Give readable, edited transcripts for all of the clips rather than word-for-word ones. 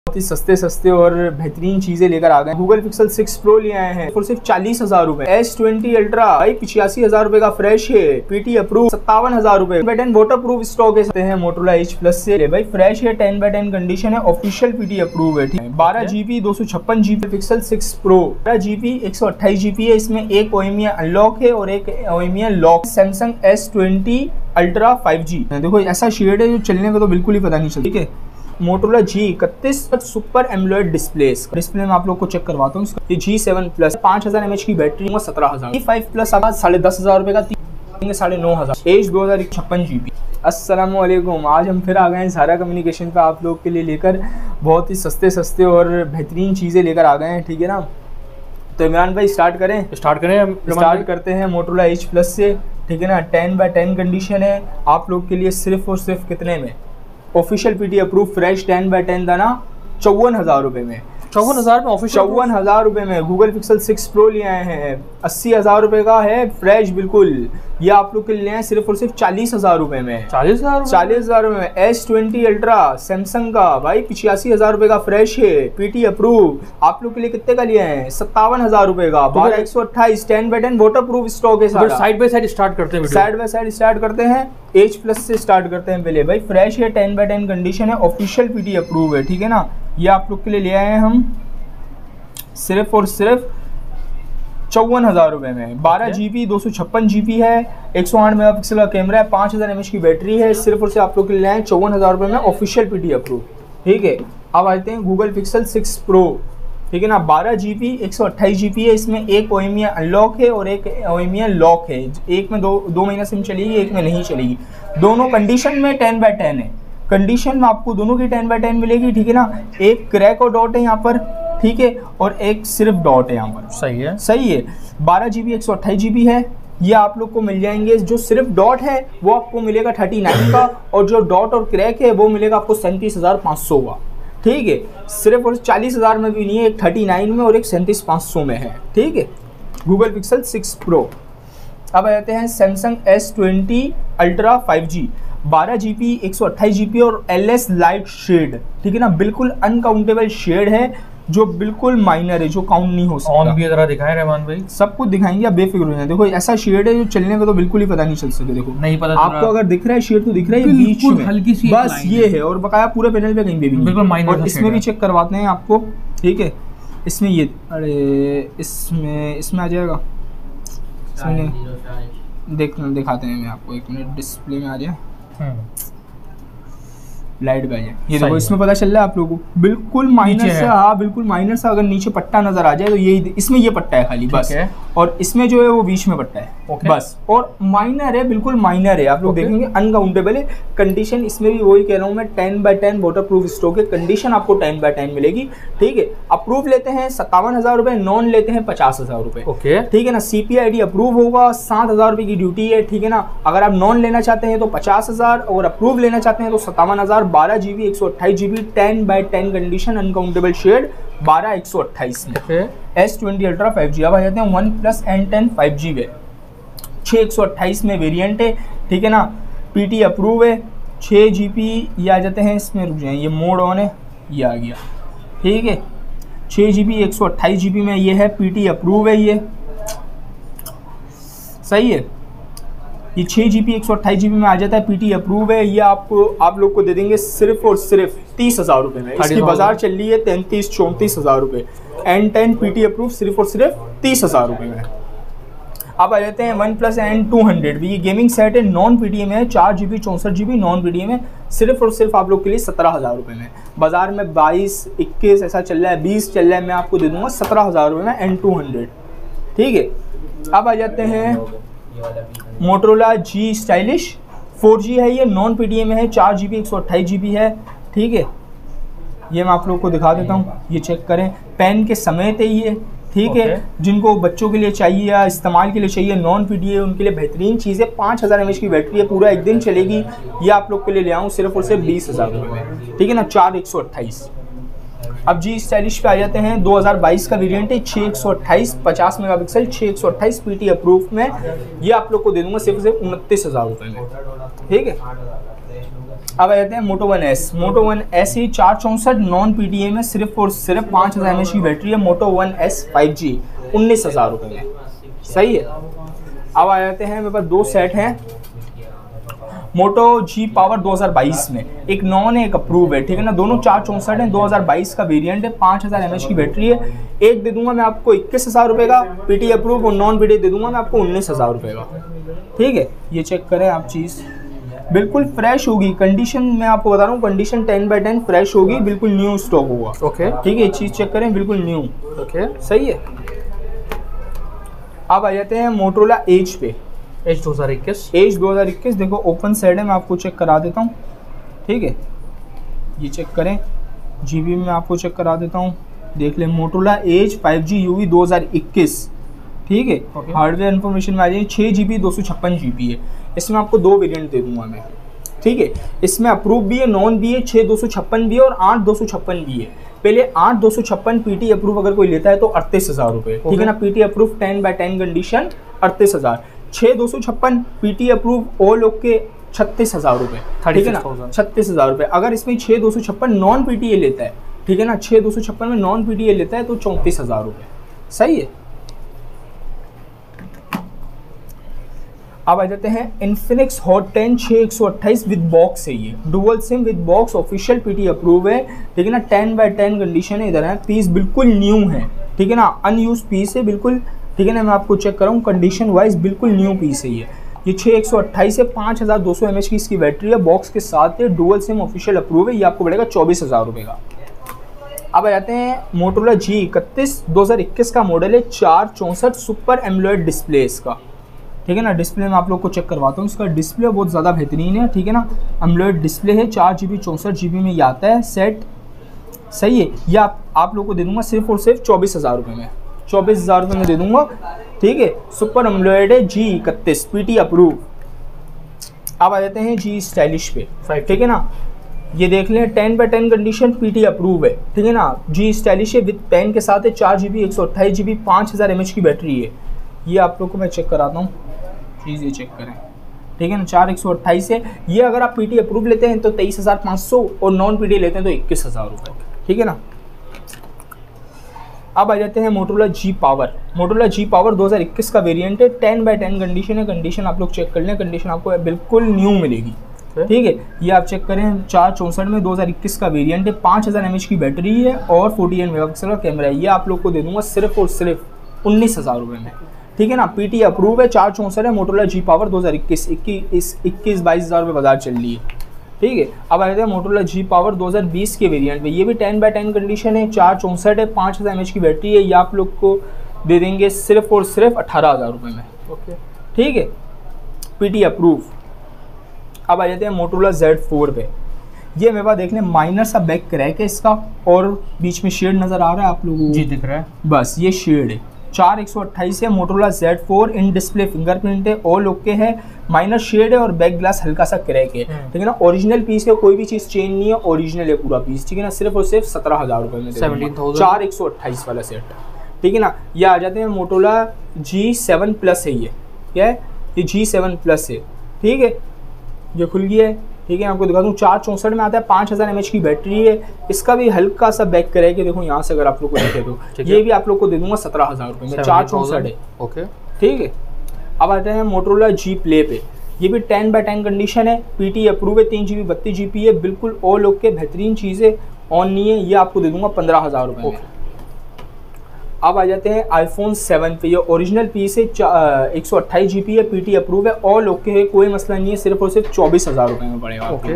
बहुत ही सस्ते और बेहतरीन चीजें लेकर आ गए। गूगल पिक्सल 6 प्रो ले आए हैं और सिर्फ 40,000 रुपए। S20 अल्ट्रा भाई 85,000 रुपए का फ्रेश है, पीटी अप्रूव 57,000 रुपए। बटन वाटर प्रूफ स्टॉक है मोटोरोला H Plus से भाई फ्रेश है, 10/10 कंडीशन है, ऑफिशियल पीटी अप्रूव है। 12GB 256GB pixel 6 pro, 12GB 128GB है। इसमें एक OEM अनलॉक है और एक OEM lock. Samsung S20 ultra 5G देखो ऐसा शेड है जो चलने का तो बिल्कुल ही पता नहीं चलता। ठीक है, Motorola G31 super AMOLED display में आप लोग को चेक करवाता हूँ। ये G7 Plus 5000 mAh की बैटरी, 17,000। G5 Plus 10,500 रुपए का 9,500। As 2056GB। अस्सलामुअलैकुम, आज हम फिर आ गए हैं ज़ारा कम्युनिकेशन पे आप लोग के लिए लेकर बहुत ही सस्ते और बेहतरीन चीज़ें लेकर आ गए हैं। ठीक है ना, तो इमरान भाई स्टार्ट करते हैं मोटोरोला H Plus से। ठीक है ना, 10/10 कंडीशन है आप लोग के लिए सिर्फ और सिर्फ कितने में? ऑफिशियल पीटी अप्रूव फ्रेश 10/10 था ना, 54,000 रुपए में। 54,000 में ऑफिशियल 54,000 रुपए में गूगल पिक्सल 6 प्रो ले आए हैं। 80,000 रुपए का है फ्रेश बिल्कुल। ये आप लोग के लिए आए सिर्फ और सिर्फ 40,000 रुपए में। 40,000 रुपए में S20 अल्ट्रा सैमसंग का भाई 85,000 रुपए का फ्रेश है, पीटी अप्रूव। आप लोग के लिए कितने का लिया है? 57,000 रुपए का। 12/128 10/10 वाटर प्रूफ स्टॉक है। साइड बाय साइड स्टार्ट करते हैं H Plus से स्टार्ट करते हैं पहले। भाई फ्रेश है, 10/10 कंडीशन है, ऑफिशियल पीटी अप्रूव है। ठीक है ना, ये आप लोग के लिए ले आए हैं हम सिर्फ और सिर्फ 54,000 रुपए में। 12GB 256GB है, 108 मेगापिक्सल का कैमरा है, 5000 mAh की बैटरी है। सिर्फ और सिर्फ आप लोग के लिए आए 54,000 रुपए में, ऑफिशियल पीटी अप्रूव। ठीक है, अब आते हैं गूगल पिक्सल 6 प्रो। ठीक है ना, 12GB 128GB है। इसमें एक OEM अनलॉक है और एक OEM लॉक है। एक में दो महीना सिम चलेगी, एक में नहीं चलेगी। दोनों कंडीशन में 10/10 है। कंडीशन में आपको दोनों की 10/10 मिलेगी। ठीक है ना, एक क्रैक और डॉट है यहाँ पर, ठीक है, और एक सिर्फ डॉट है यहाँ पर। सही है। 12GB 128GB है। ये आप लोग को मिल जाएंगे, जो सिर्फ डॉट है वो आपको मिलेगा 39 का, और जो डॉट और क्रैक है वो मिलेगा आपको 37,500 का। ठीक है, सिर्फ और 40,000 में भी नहीं है, एक 39 में और एक 37,500 में है। ठीक है, गूगल पिक्सल 6 प्रो। अब आ जाते हैं Samsung S20 ultra 5G। 12GB 128GB और LS लाइट शेड। ठीक है ना, बिल्कुल अनकाउंटेबल शेड है, जो बिल्कुल माइनर है, जो काउंट नहीं हो सकता। ऑन भी जरा दिखाएं रहमान भाई। सब कुछ दिखाएंगे, आप बेफिक्र हो जाए। देखो ऐसा शेड है जो चलने का तो बिल्कुल ही पता नहीं चल सके। देखो नहीं पता आपको, अगर दिख रहा है शेड तो दिख रहा है बीच में हल्की सी, बस ये है, और बकाया पूरे पैनल पे कहीं भी नहीं। बिल्कुल माइनर। और इसमें भी चेक करवाते हैं आपको। ठीक है, इसमें ये इसमें आ जाएगा। इसमें दिखाते हैं, मैं आपको 1 मिनट, डिस्प्ले में आ जाए, लाइट पे आ जाए। ये देखो इसमें पता चल रहा है आप लोगों को, बिल्कुल माइनर सा। हाँ बिल्कुल माइनर सा। अगर नीचे पट्टा नजर आ जाए तो यही, इसमें ये पट्टा है खाली बस, और इसमें जो है वो बीच में पट्टा है बस, और माइनर है, बिल्कुल माइनर है। आप लोग देखेंगे अनकाउंटेबल है। कंडीशन इसमें भी वही कह रहा हूँ मैं, 10/10 वाटर प्रूफ स्टॉक है। कंडीशन आपको 10/10 मिलेगी। ठीक है, अप्रूव लेते हैं 57,000 रुपए, नॉन लेते हैं 50,000 रुपए। ठीक है ना, CPID अप्रूव होगा, 7,000 रुपए की ड्यूटी है। ठीक है ना, अगर आप नॉन लेना चाहते हैं तो 50,000 और अप्रूव लेना चाहते हैं तो 57,000। 12GB 128GB 10/10 condition, uncountable shade, 12/128 में। S20 ultra 5G। अब आ जाते हैं OnePlus N10 5G में। 6/128 में वेरिएंट है। ठीक है ना, पीटी अप्रूव है। 6GB ये आ जाते हैं इसमें, रुक जाए, ये मोड ऑन है, ये आ गया। ठीक है, 6GB 128GB में ये है, पीटी अप्रूव है। ये सही है। ये 6GB 128GB में आ जाता है, पीटी अप्रूव है। ये आप लोग को दे देंगे सिर्फ और सिर्फ 30,000 रुपए में। इसकी बाजार चल रही है 33-34,000 रुपए। N10 पीटी अप्रूव सिर्फ और सिर्फ 30,000 रुपए में। अब आ जाते हैं OnePlus N200। ये गेमिंग सेट है, नॉन पीटीएम है, 4GB 64GB नॉन पीटीएम है। सिर्फ और सिर्फ आप लोग के लिए 17,000 रुपए में। बाजार में 22-21 ऐसा चल रहा है, 20 चल रहा है, मैं आपको दे दूंगा 17,000 रुपए में N200। ठीक है, अब आ जाते हैं मोटोरोला G स्टाइलिश 4G है। ये नॉन पीटीएम है, 4GB 128GB है। ठीक है, ये मैं आप लोग को दिखा देता हूँ, ये चेक करें, पेन के समेत है ये। ठीक है, जिनको बच्चों के लिए चाहिए या इस्तेमाल के लिए चाहिए, नॉन पीटीएम, उनके लिए बेहतरीन चीज़ है। 5000 mAh की बैटरी है, पूरा एक दिन चलेगी। ये आप लोग के लिए ले आऊँ सिर्फ और सिर्फ 20,000 रुपये में। ठीक है ना, 4/128। अब G स्टाइलिश पे आ जाते हैं। 2022 का वेरिएंट है, 6/128 50 मेगापिक्सल, 6/128 पीटी अप्रूव में। ये आप लोग को दे दूंगा सिर्फ 29,000 रुपये में। ठीक है, अब आ जाते हैं Moto one S. Moto one S ही 464 नॉन PTA में सिर्फ और सिर्फ 5000 mAh की बैटरी है। मोटो वन एस 5G 19,000 रुपये में, सही है। अब आ जाते हैं मेरे पास दो सेट हैं मोटो जी पावर 2022 में, एक नॉन है एक अप्रूव है, ठीक है ना। दोनों 464 है, 2022 का वेरिएंट है, 5000 mAh की बैटरी है। एक दे दूंगा मैं आपको 21,000 रुपये का PT अप्रूव, और नॉन PT दे दूंगा मैं आपको 19,000 रुपये का, ठीक है। ये चेक करें आप, चीज़ बिल्कुल फ्रेश होगी। कंडीशन मैं आपको बता रहा हूँ, कंडीशन 10/10 फ्रेश होगी, बिल्कुल न्यू स्टॉक होगा, ओके, ठीक है। ये चीज़ चेक करें, बिल्कुल न्यू, ओके, सही है। अब आ जाते हैं मोटोरोला एज पे। एज 2021 देखो ओपन साइड है, मैं आपको चेक करा देता हूँ, ठीक है। ये चेक करें, GB में आपको चेक करा देता हूँ, देख लें। मोटोरोला एज 5G UV 2021, ठीक है। हार्डवेयर इन्फॉर्मेशन में आ जाइए, 6GB 256GB है। इसमें आपको दो वेरिएंट दे दूंगा मैं, ठीक है। इसमें अप्रूव भी है, नॉन भी है, 6256 भी है और 8256 भी है। पहले 8256 PT अप्रूव अगर कोई लेता है तो 38,000 रुपये, ठीक है ना। PT approve 10/10 condition 38,000। 6256 PT approve all okay 36,000 रुपये, ठीक है ना, 36,000 रुपये। अगर इसमें 6256 नॉन PTA लेता है, ठीक है ना, 6256 में नॉन PTA लेता है तो 34,000 रुपये, सही है। अब आ जाते हैं इन्फिनिक्स हॉट 10 6128 विद बॉक्स है। ये dual sim with box, official PT approve है, ठीक है ना। 10/10 कंडीशन है, इधर है। पीस बिल्कुल न्यू है, ठीक है ना, अनयूज पीस है बिल्कुल, ठीक है ना। मैं आपको चेक कराऊँ, कंडीशन वाइज बिल्कुल न्यू पीस है ये 6128 है, 5200 mAh की इसकी बैटरी है, बॉक्स के साथ है, डुअल सिम ऑफिशियल अप्रूव है। ये आपको पड़ेगा 24,000 रुपये का। अब आ जाते हैं मोटोरोला G31 2021 का मॉडल है, 464 सुपर एमोलेड डिस्प्ले इसका, ठीक है ना। डिस्प्ले में आप लोग को चेक करवाता हूँ, इसका डिस्प्ले बहुत ज़्यादा बेहतरीन है, ठीक है ना। एमोलेड डिस्प्ले है, 4GB 64GB में ये आता है सेट, सही है। ये आप लोग को दे दूंगा सिर्फ और सिर्फ 24,000 रुपये में, 24,000 रुपये में दे दूंगा, ठीक है। सुपर एमोलेड है, G31 PT अप्रूव। अब आ जाते हैं G स्टाइलिश पे, ठीक है ना। ये देख लें, 10/10 कंडीशन PT अप्रूव है, ठीक है ना। G स्टाइलिश है, विद पेन के साथ है, 4GB 128GB 5000 mAh की बैटरी है। ये आप लोग को मैं चेक कराता हूँ, चीज़ ये चेक करें, ठीक है ना। 4128 है ये। अगर आप PT अप्रूव लेते हैं तो 23,500 और नॉन PT लेते हैं तो 21,000 रुपये, ठीक है ना। अब आ जाते हैं Motorola G power. Motorola G power 2021 का वेरिएंट है, 10/10 कंडीशन है। कंडीशन आप लोग चेक कर लें, कंडीशन आपको बिल्कुल न्यू मिलेगी, ठीक है। ये आप चेक करें, 464 में 2021 का वेरिएंट है, 5000 mAh की बैटरी है और 48 मेगापिक्सल का कैमरा है। ये आप लोग को दे दूंगा सिर्फ और सिर्फ 19,000 रुपये में, ठीक है ना। PT अप्रूव है, 464 है, मोटोरोला G पावर 2021, 21-22,000 रुपये बाजार चल रही है, ठीक है। अब आ जाते हैं मोटोरोला G पावर 2020 के वेरिएंट में। ये भी 10/10 कंडीशन है, 464 है, 5000 mAh की बैटरी है। ये आप लोग को दे देंगे सिर्फ और सिर्फ 18,000 रुपये में, ओके, ठीक है। PT approve. अब आ जाते हैं मोटोरोला Z4 पे। ये मेरे पास देख लें, माइनर सा बैक क्रैक है इसका और बीच में शेड नज़र आ रहा है आप लोगों को, जी दिख रहा है, बस ये शेड है। 4128 है, Motorola Z4, in display fingerprint है, ऑल ओके है, माइनर शेड है और बैक ग्लास हल्का सा क्रैक है, ठीक है ना। ओरिजिनल पीस है, कोई भी चीज़ चेंज नहीं है, ओरिजिनल है पूरा पीस, ठीक है ना। सिर्फ और सिर्फ 17,000 रुपये में 4128 वाला सेट, ठीक है ना। ये आ जाते हैं मोटोरोला G7 प्लस है, ये क्या है, ये G7 प्लस है, ठीक है। ये खुल गया है, ठीक है। आपको दिखा दूँ, 464 में आता है, 5000 mAh की बैटरी है। इसका भी हल्का सा बैक क्रैक है, देखो यहाँ से अगर आप लोग को देखे तो ये भी आप लोग को दे दूंगा 17,000 रुपये में, 464 है, ओके, ठीक है। अब आते हैं मोटोरोला G प्ले पे। ये भी 10/10 कंडीशन है, PT अप्रूव है, 3GB 32GB है, बिल्कुल ऑल ओके, बेहतरीन चीज़ें, ऑन नहीं है। ये आपको दे दूंगा 15,000 रुपये में। अब आ जाते हैं iPhone 7 पे। ये ओरिजिनल पीस है, 128GB है, PT अप्रूव है, ऑल ओके है, कोई मसला नहीं है, सिर्फ और सिर्फ 24,000 रुपये में पड़ेगा, ओके।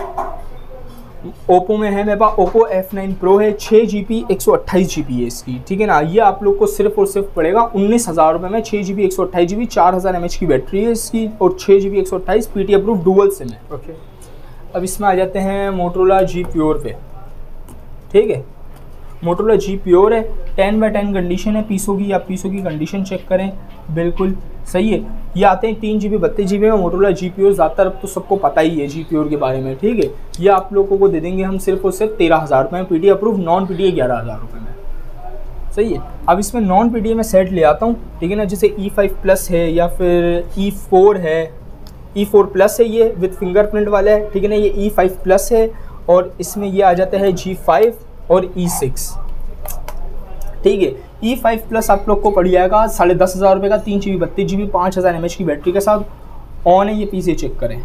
ओप्पो में है मेरे पास, ओप्पो F9 Pro है, 6GB 128GB है इसकी, ठीक है ना। ये आप लोग को सिर्फ और सिर्फ पड़ेगा 19,000 रुपये में, 6GB 128GB, 4000 mAh की बैटरी है इसकी और 6GB 128, PT approve dual sim है, ओके। अब इसमें आ जाते हैं मोटोरोला G प्योर पे, ठीक है। मोटोरोला G प्योर है, 10/10 कंडीशन है, पीसों की, आप पीसों की कंडीशन चेक करें, बिल्कुल सही है। ये आते हैं 3GB 32GB में मोटोरोला G प्योर, ज़्यादातर अब तो सबको पता ही है G प्योर के बारे में, ठीक है। ये आप लोगों को दे देंगे हम सिर्फ और सिर्फ 13,000 रुपये में, PT अप्रूव, नॉन PT 11,000 रुपये में, सही है। अब इसमें नॉन PT में सेट ले आता हूँ, ठीक है ना। जैसे E5 प्लस है या फिर E4 है E4 प्लस है ये, विद फिंगरप्रिंट वाला है, ठीक है ना। ये E5 प्लस है और इसमें ये आ जाता है G5 और E6, ठीक है। E5 प्लस आप लोग को पड़ जाएगा 10,500 रुपये का, 3 GB 32 GB 5000 mAh की बैटरी के साथ। ऑन है ये पीस, चेक करें,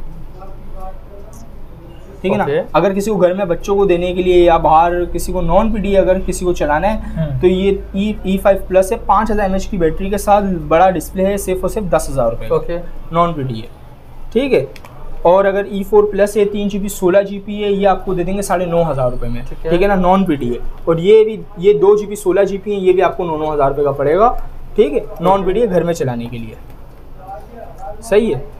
ठीक है ना। अगर किसी को घर में बच्चों को देने के लिए या बाहर किसी को नॉन पीडी अगर किसी को चलाना है तो ये E5 प्लस है, 5000 mAh की बैटरी के साथ, बड़ा डिस्प्ले है, सिर्फ और सिर्फ 10,000 रुपये, नॉन पीडी है, ठीक है। और अगर E4 प्लस है, 3 GB 16 GB है, ये आपको दे देंगे 9,500 रुपये में, ठीक है ना, नॉन पीडी है। और ये 2 GB 16 GB है, ये भी आपको 9,000 रुपये का पड़ेगा, ठीक है, नॉन पीडी है, घर में चलाने के लिए, सही है।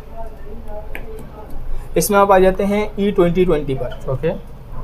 इसमें आप आ जाते हैं E2020 पर, ओके।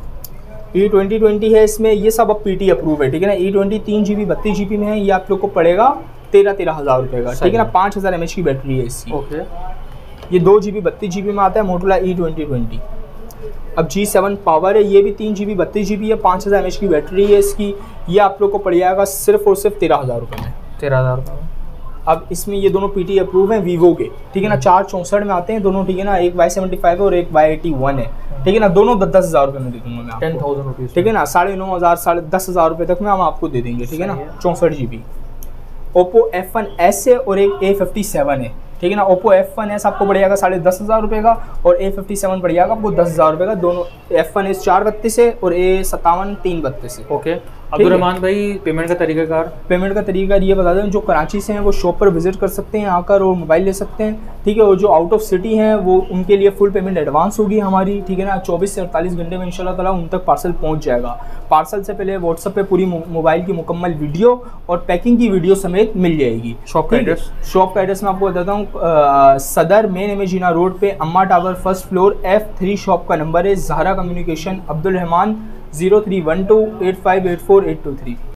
E2020 है, इसमें ये सब अब PT अप्रूव है, ठीक है ना। E20 3 GB 32 GB में है, ये आप लोग को पड़ेगा 13,000 रुपये का, ठीक है ना। 5000 mAh की बैटरी है इसकी, ओके। ये 2 GB 32 GB में आता है मोटोरोला E2020। अब G7 पावर है, ये भी 3 GB 32 GB है, 5000 mAh की बैटरी है इसकी, ये आप लोग को पड़ जाएगा सिर्फ और सिर्फ 13,000 रुपये में, 13,000 रुपये में। अब इसमें ये दोनों PT अप्रूव हैं वीवो के, ठीक है ना। 464 में आते हैं दोनों, ठीक है ना। एक Y75 है और एक Y81 है, ठीक है ना। दोनों 10,000 रुपये में दे दूंगा मैं, 10,000 रुपीज़, ठीक है ना। 9,500 10,000 रुपये तक में हम आपको दे देंगे, ठीक है ना। 64 GB। ओप्पो F1S है और एक A57 है, ठीक है ना। ओप्पो F1S आपको पड़ जाएगा 10,500 रुपये का और A57 पड़ जाएगा आपको 10,000 रुपये का। दोनों F1S 432 है और A57 332 है, ओके। अब्दुर्रहमान भाई, पेमेंट का तरीकाकार? पेमेंट का तरीकाकार ये बता दें, जो कराची से हैं वो शॉप पर विजिट कर सकते हैं आकर और मोबाइल ले सकते हैं, ठीक है। और जो आउट ऑफ सिटी हैं वो उनके लिए फुल पेमेंट एडवांस होगी हमारी, ठीक है ना। 24 से 48 घंटे में इंशाल्लाह ताला उन तक पार्सल पहुंच जाएगा। पार्सल से पहले व्हाट्सएप पे पूरी मोबाइल की मुकम्मल वीडियो और पैकिंग की वीडियो समेत मिल जाएगी। शॉप का एड्रेस? शॉप का एड्रेस मैं आपको बताता हूँ, सदर मेन इमेजिना रोड पे, Amma tower, first floor, F3 shop का नंबर है, ज़हरा कम्युनिकेशन, अब्दुल रहमान, 03128584 823।